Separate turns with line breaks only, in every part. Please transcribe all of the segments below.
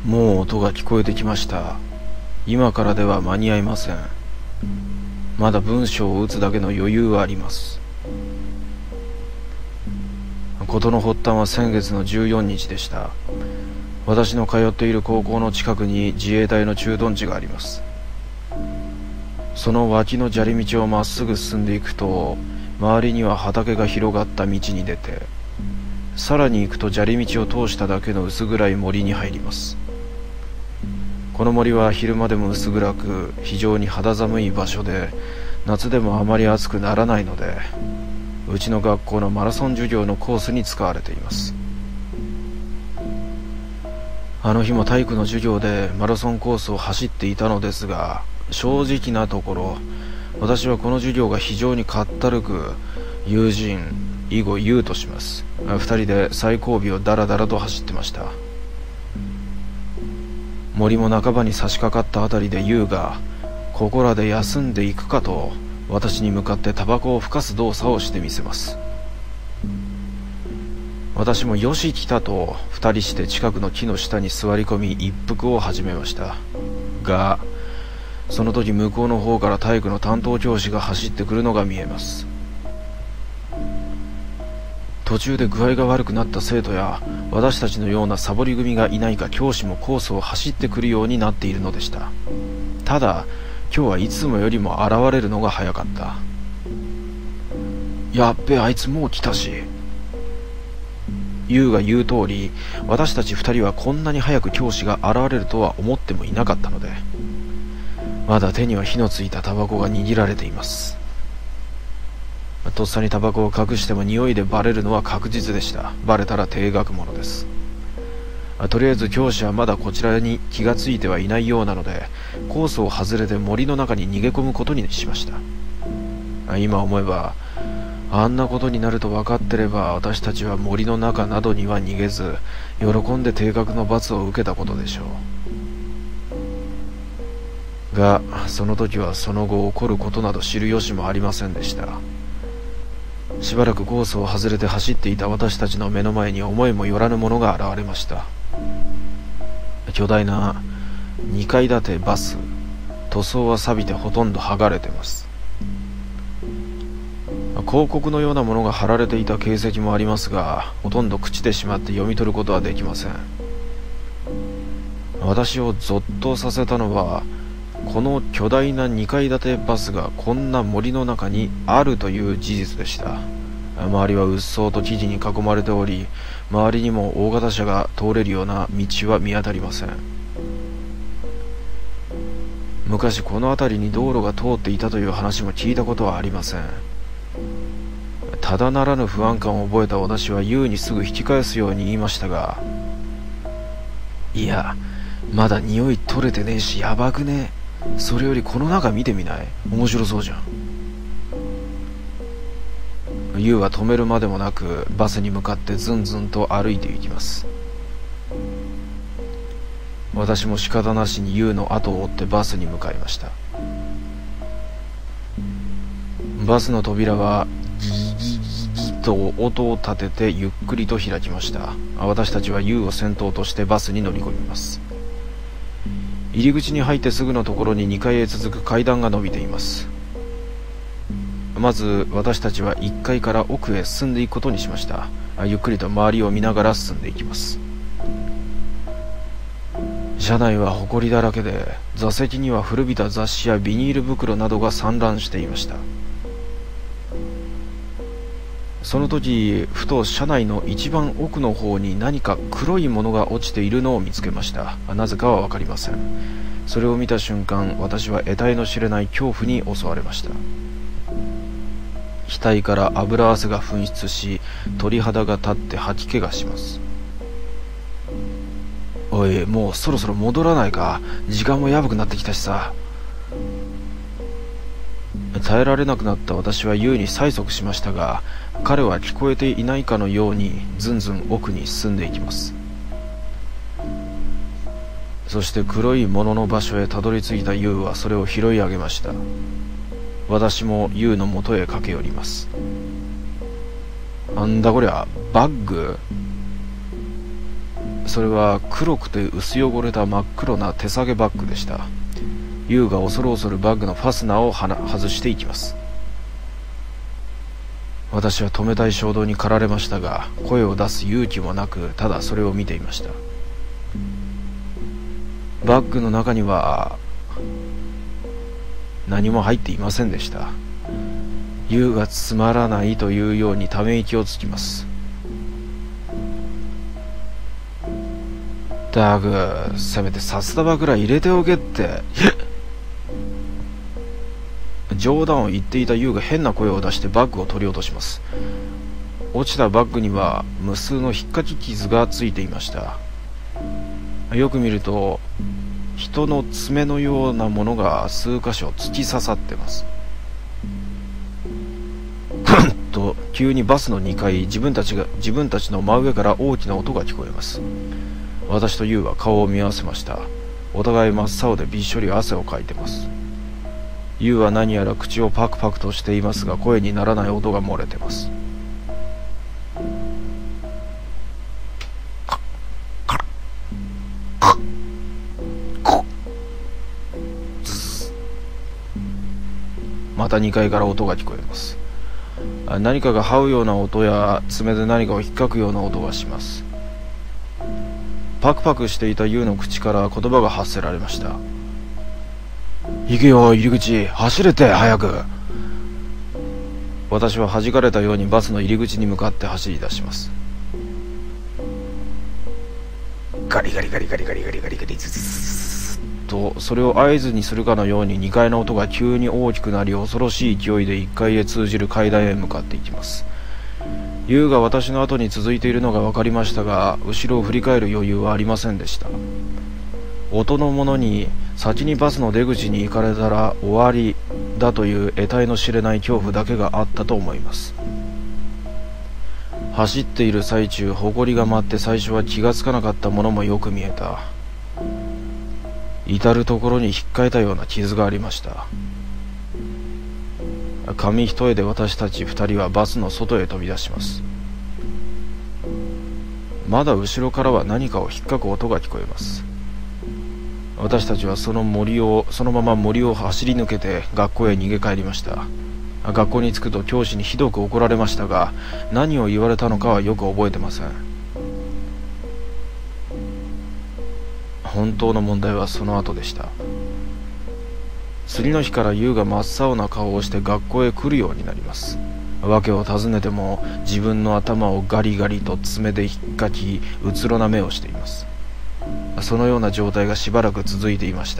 もう音が聞こえてきました。今からでは間に合いません。まだ文章を打つだけの余裕はあります。事の発端は先月の14日でした。私の通っている高校の近くに自衛隊の駐屯地があります。その脇の砂利道をまっすぐ進んでいくと、周りには畑が広がった道に出て、さらに行くと砂利道を通しただけの薄暗い森に入ります。この森は昼間でも薄暗く、非常に肌寒い場所で、夏でもあまり暑くならないので、うちの学校のマラソン授業のコースに使われています。あの日も体育の授業でマラソンコースを走っていたのですが、正直なところ、私はこの授業が非常にかったるく、友人以後優とします。二人で最後尾をダラダラと走ってました。森も半ばに差し掛かったあたりで優が、ここらで休んでいくかと私に向かってタバコをふかす動作をしてみせます。私もよし来たと二人して近くの木の下に座り込み一服を始めました。がその時向こうの方から体育の担当教師が走ってくるのが見えます。途中で具合が悪くなった生徒や私たちのようなサボり組がいないか、教師もコースを走ってくるようになっているのでした。ただ今日はいつもよりも現れるのが早かった。やっべ、あいつもう来たし。優が言う通り、私たち二人はこんなに早く教師が現れるとは思ってもいなかったので、まだ手には火のついたタバコが握られています。とっさにタバコを隠しても匂いでバレるのは確実でした。バレたら低額ものです。とりあえず教師はまだこちらに気がついてはいないようなので、コースを外れて森の中に逃げ込むことにしました。今思えば、あんなことになると分かってれば、私たちは森の中などには逃げず、喜んで定額の罰を受けたことでしょう。が、その時はその後起こることなど知る由もありませんでした。しばらくコースを外れて走っていた私たちの目の前に思いもよらぬものが現れました。巨大な2階建てバス。塗装は錆びてほとんど剥がれてます。広告のようなものが貼られていた形跡もありますが、ほとんど朽ちてしまって読み取ることはできません。私をゾッとさせたのは、この巨大な2階建てバスがこんな森の中にあるという事実でした。周りはうっそうと木々に囲まれており、周りにも大型車が通れるような道は見当たりません。昔この辺りに道路が通っていたという話も聞いたことはありません。ただならぬ不安感を覚えた私は優にすぐ引き返すように言いましたが、いや、まだ匂い取れてねえし、やばくねえ。それよりこの中見てみない？面白そうじゃん。優は止めるまでもなくバスに向かってずんずんと歩いていきます。私も仕方なしに優の後を追ってバスに向かいました。バスの扉はギギギギと音を立ててゆっくりと開きました。私たちは優を先頭としてバスに乗り込みます。入り口に入ってすぐのところに2階へ続く階段が伸びています。まず私たちは1階から奥へ進んでいくことにしました。ゆっくりと周りを見ながら進んでいきます。車内は埃だらけで、座席には古びた雑誌やビニール袋などが散乱していました。その時、ふと車内の一番奥の方に何か黒いものが落ちているのを見つけました。なぜかは分かりません。それを見た瞬間、私は得体の知れない恐怖に襲われました。額から油汗が噴出し、鳥肌が立って吐き気がします。おい、もうそろそろ戻らないか。時間もやばくなってきたしさ。耐えられなくなった私は優に催促しましたが、彼は聞こえていないかのようにずんずん奥に進んでいきます。そして黒いものの場所へたどり着いた優はそれを拾い上げました。私も優の元へ駆け寄ります。なんだこりゃ、バッグ？ それは黒くて薄汚れた真っ黒な手提げバッグでした。ユウが恐る恐るバッグのファスナーを外していきます。私は止めたい衝動に駆られましたが、声を出す勇気もなく、ただそれを見ていました。バッグの中には何も入っていませんでした。ユウがつまらないというようにため息をつきます。ダグ、せめて札束ぐらい入れておけって。冗談を言っていたユウが変な声を出してバッグを取り落とします。落ちたバッグには無数の引っかき傷がついていました。よく見ると人の爪のようなものが数箇所突き刺さってます。と急にバスの2階、自分たちの真上から大きな音が聞こえます。私とユウは顔を見合わせました。お互い真っ青でびっしょり汗をかいてます。ユウは何やら口をパクパクとしていますが、声にならない音が漏れてます。また2階から音が聞こえます。何かが這うような音や爪で何かを引っかくような音がします。パクパクしていたユウの口から言葉が発せられました。行けよ、入り口、走れて、早く。私は弾かれたようにバスの入り口に向かって走り出します。ガリガリガリガリガリガリガリガリズズズと、それを合図にするかのように2階の音が急に大きくなり、恐ろしい勢いで1階へ通じる階段へ向かっていきます。ユウが私の後に続いているのが分かりましたが、後ろを振り返る余裕はありませんでした。音の者に先にバスの出口に行かれたら終わりだという得体の知れない恐怖だけがあったと思います。走っている最中、埃が舞って最初は気がつかなかったものもよく見えた。至る所に引っかいたような傷がありました。紙一重で私たち2人はバスの外へ飛び出します。まだ後ろからは何かを引っかく音が聞こえます。私たちはそのまま森を走り抜けて学校へ逃げ帰りました。学校に着くと教師にひどく怒られましたが、何を言われたのかはよく覚えてません。本当の問題はその後でした。次の日からユウが真っ青な顔をして学校へ来るようになります。訳を尋ねても自分の頭をガリガリと爪で引っかき、うつろな目をしています。そのような状態がしばらく続いていました。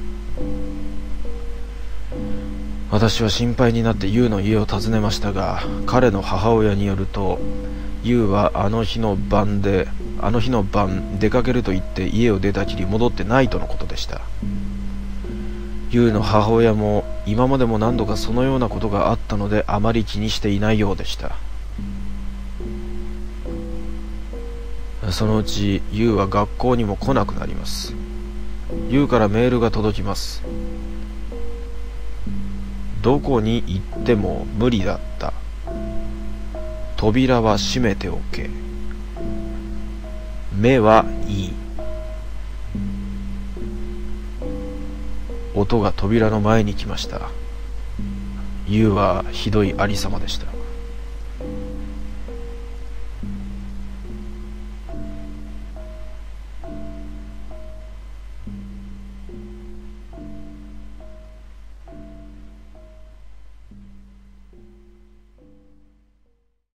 私は心配になってユウの家を訪ねましたが、彼の母親によると、ユウはあの日の晩出かけると言って家を出たきり戻ってないとのことでした。ユウの母親も今までも何度かそのようなことがあったので、あまり気にしていないようでした。そのうちユウは学校にも来なくなります。ユウからメールが届きます。どこに行っても無理だった。扉は閉めておけ。目はいい。音が扉の前に来ました。ユウはひどいありさまでした。